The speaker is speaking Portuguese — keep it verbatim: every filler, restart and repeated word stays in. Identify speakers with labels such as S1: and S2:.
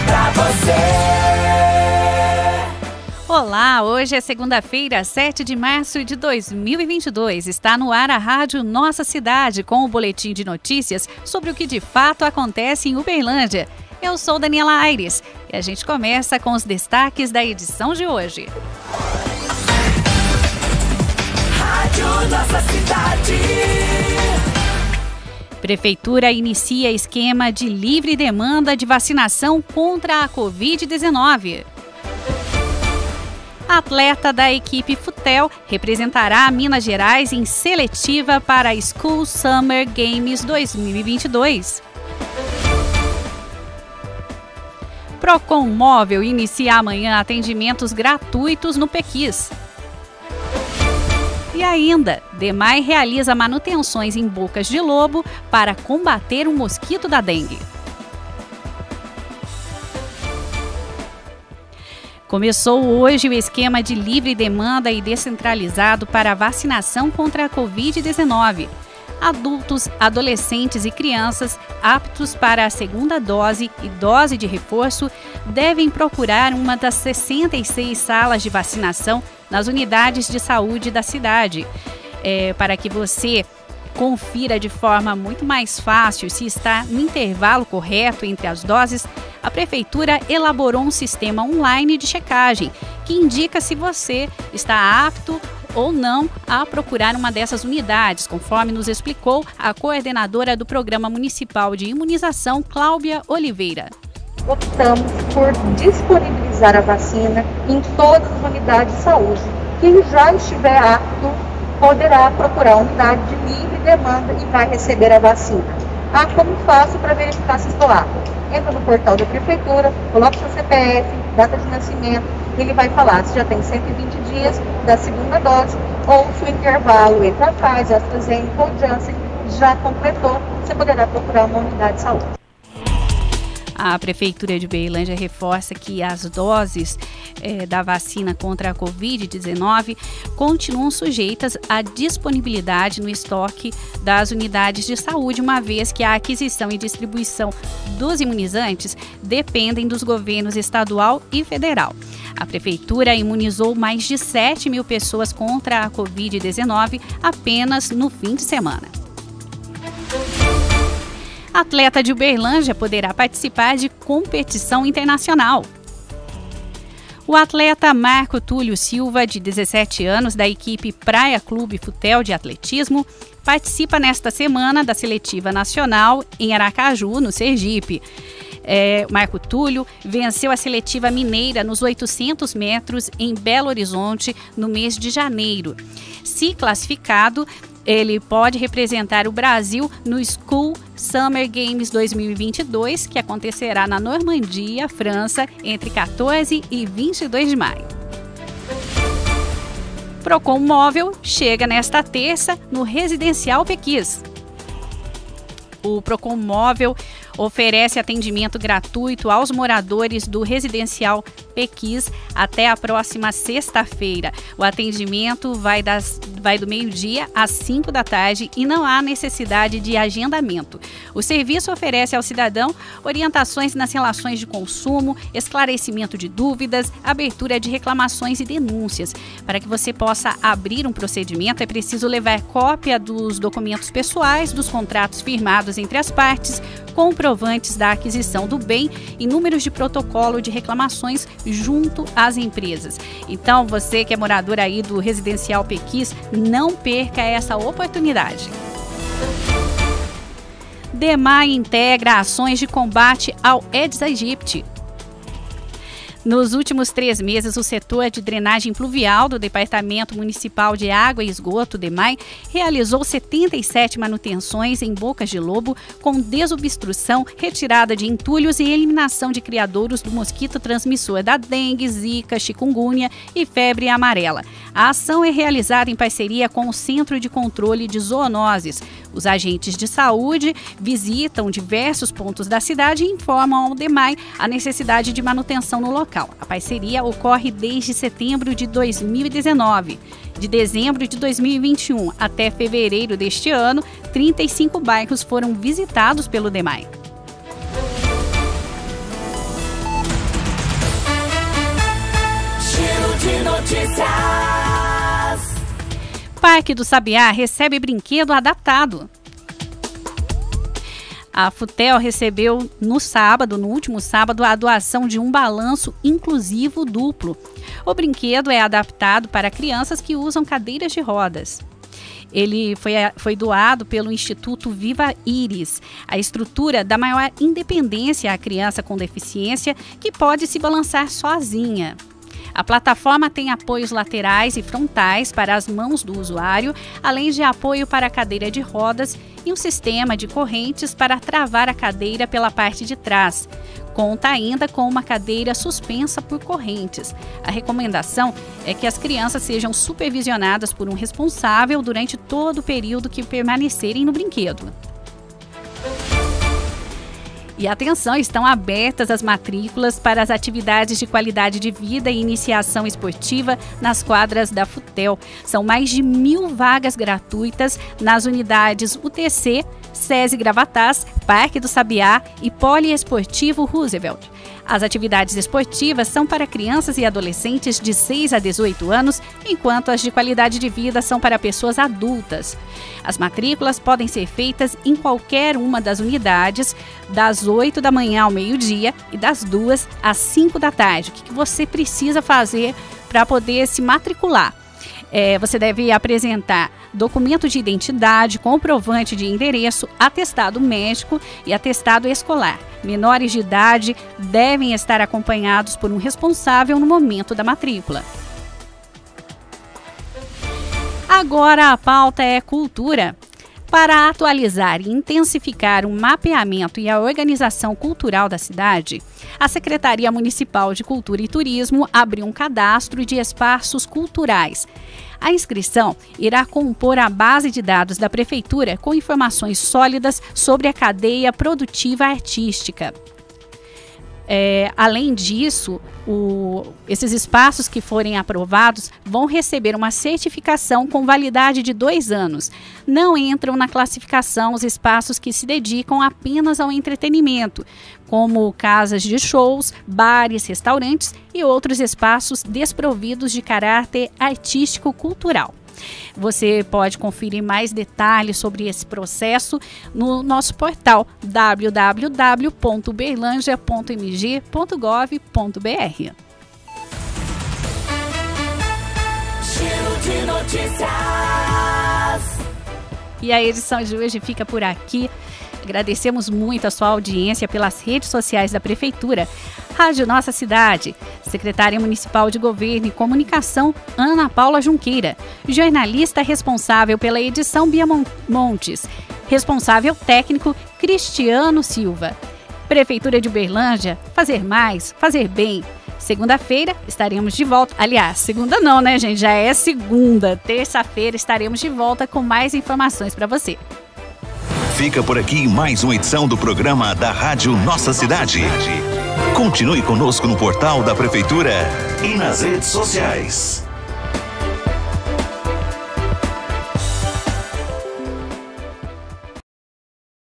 S1: pra você.
S2: Olá, hoje é segunda-feira, sete de março de dois mil e vinte e dois. Está no ar a Rádio Nossa Cidade com o boletim de notícias sobre o que de fato acontece em Uberlândia. Eu sou Daniela Aires e a gente começa com os destaques da edição de hoje.
S1: Rádio Nossa Cidade.
S2: Prefeitura inicia esquema de livre demanda de vacinação contra a covid dezenove. Atleta da equipe Futel representará Minas Gerais em seletiva para a School Summer Games dois mil e vinte e dois. Procon Móvel inicia amanhã atendimentos gratuitos no Pequis. E ainda, DEMAI realiza manutenções em bocas de lobo para combater o mosquito da dengue. Começou hoje o esquema de livre demanda e descentralizado para a vacinação contra a covid dezenove. Adultos, adolescentes e crianças aptos para a segunda dose e dose de reforço devem procurar uma das sessenta e seis salas de vacinação nas unidades de saúde da cidade. É, para que você confira de forma muito mais fácil se está no intervalo correto entre as doses, a Prefeitura elaborou um sistema online de checagem que indica se você está apto ou não a procurar uma dessas unidades, conforme nos explicou a coordenadora do Programa Municipal de Imunização, Cláudia Oliveira.
S3: Optamos por disponibilizar a vacina em todas as unidades de saúde. Quem já estiver apto poderá procurar a unidade de livre demanda e vai receber a vacina. Ah, como faço para verificar se estou apto? Entra no portal da Prefeitura, coloca seu C P F, data de nascimento, e ele vai falar se já tem cento e vinte dias da segunda dose ou se o intervalo entre a Pfizer, AstraZeneca ou Janssen já completou, você poderá procurar uma unidade de saúde.
S2: A Prefeitura de Uberlândia reforça que as doses eh, da vacina contra a covid dezenove continuam sujeitas à disponibilidade no estoque das unidades de saúde, uma vez que a aquisição e distribuição dos imunizantes dependem dos governos estadual e federal. A Prefeitura imunizou mais de sete mil pessoas contra a covid dezenove apenas no fim de semana. Atleta de Uberlândia poderá participar de competição internacional. O atleta Marco Túlio Silva, de dezessete anos, da equipe Praia Clube Futel de Atletismo, participa nesta semana da seletiva nacional em Aracaju, no Sergipe. É, Marco Túlio venceu a seletiva mineira nos oitocentos metros em Belo Horizonte no mês de janeiro. Se classificado, ele pode representar o Brasil no School Summer Games dois mil e vinte e dois, que acontecerá na Normandia, França, entre quatorze e vinte e dois de maio. Procon Móvel chega nesta terça no Residencial Pequis. O Procon Móvel oferece atendimento gratuito aos moradores do Residencial Pequis até a próxima sexta-feira. O atendimento vai, das, vai do meio-dia às cinco da tarde e não há necessidade de agendamento. O serviço oferece ao cidadão orientações nas relações de consumo, esclarecimento de dúvidas, abertura de reclamações e denúncias. Para que você possa abrir um procedimento, é preciso levar cópia dos documentos pessoais, dos contratos firmados entre as partes, comprovantes da aquisição do bem e números de protocolo de reclamações junto às empresas. Então, você que é morador aí do Residencial Pequis, não perca essa oportunidade. DEMAI integra ações de combate ao Aedes aegypti. Nos últimos três meses, o setor de drenagem pluvial do Departamento Municipal de Água e Esgoto, DEMAI, realizou setenta e sete manutenções em bocas de lobo com desobstrução, retirada de entulhos e eliminação de criadouros do mosquito transmissor da dengue, zika, chikungunya e febre amarela. A ação é realizada em parceria com o Centro de Controle de Zoonoses. Os agentes de saúde visitam diversos pontos da cidade e informam ao DEMAI a necessidade de manutenção no local. A parceria ocorre desde setembro de dois mil e dezenove. De dezembro de dois mil e vinte e um até fevereiro deste ano, trinta e cinco bairros foram visitados pelo DEMAI.
S1: Notícias.
S2: Parque do Sabiá recebe brinquedo adaptado. A Futel recebeu no sábado, no último sábado, a doação de um balanço inclusivo duplo. O brinquedo é adaptado para crianças que usam cadeiras de rodas. Ele foi, foi doado pelo Instituto Viva Iris. A estrutura dá maior independência à criança com deficiência que pode se balançar sozinha. A plataforma tem apoios laterais e frontais para as mãos do usuário, além de apoio para a cadeira de rodas e um sistema de correntes para travar a cadeira pela parte de trás. Conta ainda com uma cadeira suspensa por correntes. A recomendação é que as crianças sejam supervisionadas por um responsável durante todo o período que permanecerem no brinquedo. E atenção, estão abertas as matrículas para as atividades de qualidade de vida e iniciação esportiva nas quadras da Futel. São mais de mil vagas gratuitas nas unidades U T C, SESI Gravatás, Parque do Sabiá e Poliesportivo Roosevelt. As atividades esportivas são para crianças e adolescentes de seis a dezoito anos, enquanto as de qualidade de vida são para pessoas adultas. As matrículas podem ser feitas em qualquer uma das unidades, das oito da manhã ao meio-dia e das duas às cinco da tarde. O que você precisa fazer para poder se matricular? É, você deve apresentar documento de identidade, comprovante de endereço, atestado médico e atestado escolar. Menores de idade devem estar acompanhados por um responsável no momento da matrícula. Agora a pauta é cultura. Para atualizar e intensificar o mapeamento e a organização cultural da cidade, a Secretaria Municipal de Cultura e Turismo abriu um cadastro de espaços culturais. A inscrição irá compor a base de dados da Prefeitura com informações sólidas sobre a cadeia produtiva artística. É, além disso, o, esses espaços que forem aprovados vão receber uma certificação com validade de dois anos. Não entram na classificação os espaços que se dedicam apenas ao entretenimento, como casas de shows, bares, restaurantes e outros espaços desprovidos de caráter artístico-cultural. Você pode conferir mais detalhes sobre esse processo no nosso portal w w w ponto uberlândia ponto m g ponto gov ponto b r.
S1: Giro de notícias.
S2: E a edição de hoje fica por aqui. Agradecemos muito a sua audiência pelas redes sociais da Prefeitura. Rádio Nossa Cidade, Secretária Municipal de Governo e Comunicação, Ana Paula Junqueira. Jornalista responsável pela edição, Bia Montes. Responsável técnico, Cristiano Silva. Prefeitura de Uberlândia, fazer mais, fazer bem. Segunda-feira estaremos de volta. Aliás, segunda não, né, gente? Já é segunda. Terça-feira estaremos de volta com mais informações para você.
S4: Fica por aqui mais uma edição do programa da Rádio Nossa Cidade. Continue conosco no portal da Prefeitura e nas redes sociais.